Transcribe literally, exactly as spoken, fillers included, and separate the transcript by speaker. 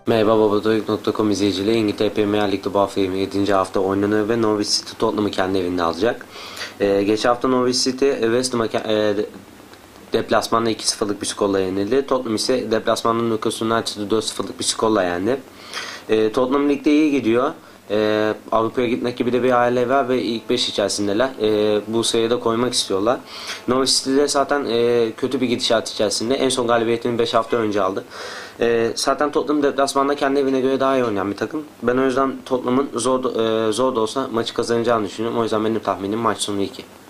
Speaker 1: Merhaba babadoyuk nokta com izleyicileri. İngiltere Premier Lig'de bu hafta yirmi yedinci hafta oynanıyor ve Norwich City Tottenham'ı kendi evinde alacak. Ee, geçen hafta Norwich City West Ham'a e, deplasmanda iki sıfırlık bir skorla yenildi. Tottenham ise deplasmanda Newcastle United'ı dört sıfırlık bir skorla yendi. Ee, Tottenham Lig'de iyi gidiyor. Ee, Avrupa'ya gitmek gibi de bir hayali var ve ilk beş içerisindeler. Ee, bu sayıda koymak istiyorlar. Norwich City'de zaten e, kötü bir gidişat içerisinde. En son galibiyetini beş hafta önce aldı. Ee, zaten Tottenham deplasmanda kendi evine göre daha iyi oynayan bir takım. Ben o yüzden Tottenham'ın zor, e, zor da olsa maçı kazanacağını düşünüyorum. O yüzden benim tahminim maç sonu iki.